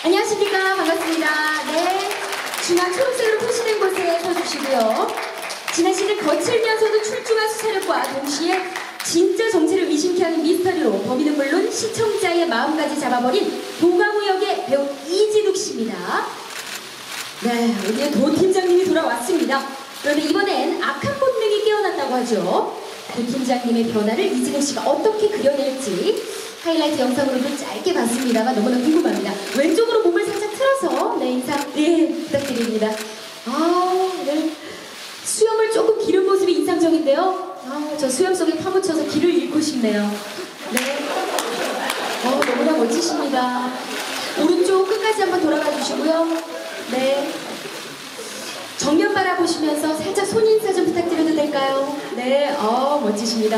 안녕하십니까. 반갑습니다. 네. 중앙 초록색으로 표시된 곳에 서주시고요. 지난 시즌 거칠면서도 출중한 수사력과 동시에 진짜 정체를 의심케 하는 미스터리로 범인은 물론 시청자의 마음까지 잡아버린 도강우 역의 배우 이진욱 씨입니다. 네, 오늘 도 팀장님이 돌아왔습니다. 그런데 이번엔 악한 본능이 깨어났다고 하죠. 도 팀장님의 변화를 이진욱 씨가 어떻게 그려낼지 하이라이트 영상으로도 짧게 봤습니다만 너무나 궁금합니다. 왼쪽으로 몸을 살짝 틀어서 인사 부탁드립니다. 네. 수염을 조금 기른 모습이 인상적인데요. 저 수염 속에 파묻혀서 길을 잃고 싶네요. 네. 너무나 멋지십니다. 오른쪽 끝까지 한번 돌아가 주시고요. 네. 정면 바라보시면서 살짝 손인사 좀 부탁드려도 될까요? 네. 멋지십니다.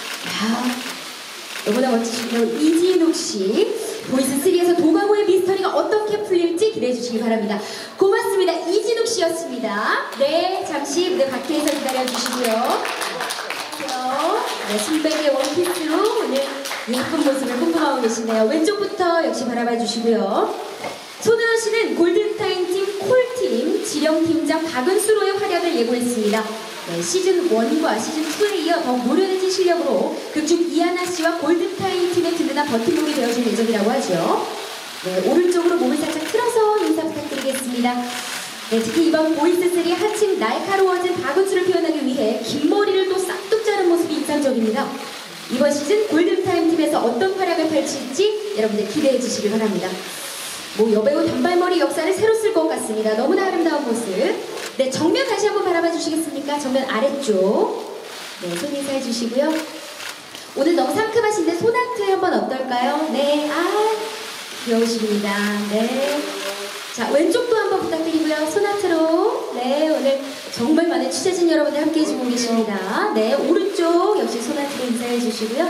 너무나 멋지시고요. 이진욱 씨, 보이스3에서 도강우의 미스터리가 어떻게 풀릴지 기대해 주시기 바랍니다. 고맙습니다. 이진욱 씨였습니다. 네, 잠시 무대 밖에서 기다려 주시고요. 네, 순백의 원피스로 오늘 예쁜 모습을 뿜뿜하고 계시네요. 왼쪽부터 역시 바라봐 주시고요. 손은원 씨는 골든타임 팀 콜팀 지령팀장 박은수로의 활약을 예고했습니다. 네, 시즌1과 시즌2에 이어 더욱 노련해진 실력으로 극중 이하나 씨와 골든타임 팀의 든든한 버팀목이 되어줄 예정이라고 하죠. 네, 오른쪽으로 몸을 살짝 틀어서 인사 부탁드리겠습니다. 네, 특히 이번 보이스3 한층 날카로워진 박은수를 표현하기 위해 긴 머리를 또 싹둑 자른 모습이 인상적입니다. 이번 시즌 골든타임 팀에서 어떤 활약을 펼칠지 여러분들 기대해 주시길 바랍니다. 여배우 단발머리 역사를 새로 쓸 것 같습니다. 너무나 아름다운 모습. 네, 정면 다시 한번 바라봐 주시겠습니까? 정면 아래쪽. 네, 손 인사해 주시고요. 오늘 너무 상큼하신데 소나트 한번 어떨까요? 네, 귀여우십니다. 네. 자, 왼쪽도 한번 부탁드리고요. 소나트로. 네, 오늘 정말 많은 취재진 여러분들 함께 해주고 계십니다. 네, 오른쪽 역시 소나트로 인사해 주시고요.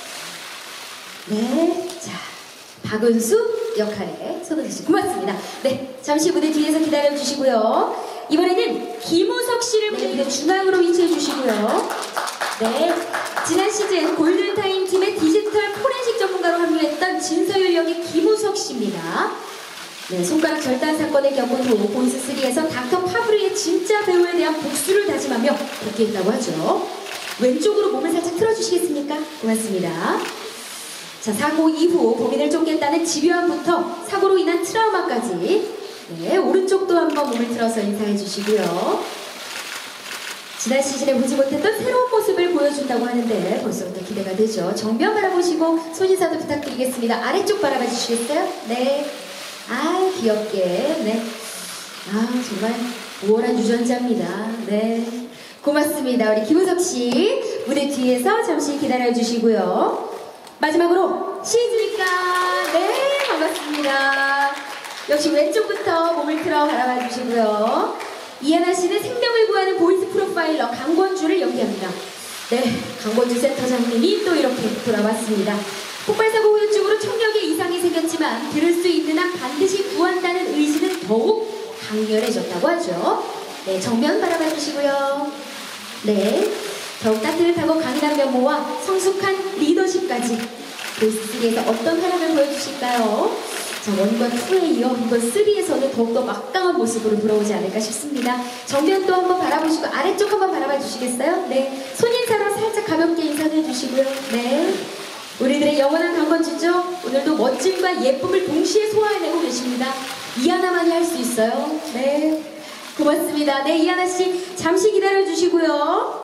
네, 자, 박은수 역할에 손을 주시 고맙습니다. 네, 잠시 무대 뒤에서 기다려 주시고요. 이번에는 김우석 씨를 무대 중앙으로 위치해 주시고요. 네, 지난 시즌 골든타임 팀의 디지털 포렌식 전문가로 합류했던 진서율 역의 김우석 씨입니다. 네, 손가락 절단 사건을 겪은 후 보이스3에서 닥터 파브르의 진짜 배우에 대한 복수를 다짐하며 복귀했다고 하죠. 왼쪽으로 몸을 살짝 틀어주시겠습니까? 고맙습니다. 자, 사고 이후 범인을 쫓겠다는 집요함부터 사고로 인한 트라우마까지. 네, 오른쪽도 한번 몸을 틀어서 인사해 주시고요. 지난 시즌에 보지 못했던 새로운 모습을 보여준다고 하는데 벌써부터 기대가 되죠. 정면 바라보시고 손인사도 부탁드리겠습니다. 아래쪽 바라봐 주시겠어요? 네. 귀엽게. 네. 정말 우월한 유전자입니다. 네. 고맙습니다. 우리 김우석 씨 무대 뒤에서 잠시 기다려 주시고요. 마지막으로 시즈니까. 네, 반갑습니다. 역시 왼쪽부터 몸을 틀어 바라봐 주시고요. 이하나 씨는 생명을 구하는 보이스 프로파일러 강권주를 연기합니다. 네, 강권주 센터장님이 또 이렇게 돌아왔습니다. 폭발사고 후유증으로 청력에 이상이 생겼지만 들을 수 있는 한 반드시 구한다는 의지는 더욱 강렬해졌다고 하죠. 네, 정면 바라봐 주시고요. 네, 더욱 따뜻하고 강인한 면모와 성숙한 리더십까지 보이스3에서 어떤 활약을 보여주실까요? 자, 1과 2에 이어 이번 3에서는 더욱더 막강한 모습으로 돌아오지 않을까 싶습니다. 정면도 한번 바라보시고 아래쪽 한번 바라봐 주시겠어요? 네, 손인사로 살짝 가볍게 인사해 주시고요. 네, 우리들의 영원한 강권주죠. 오늘도 멋짐과 예쁨을 동시에 소화해내고 계십니다. 이하나만이 할 수 있어요. 네, 고맙습니다. 네, 이하나 씨 잠시 기다려 주시고요.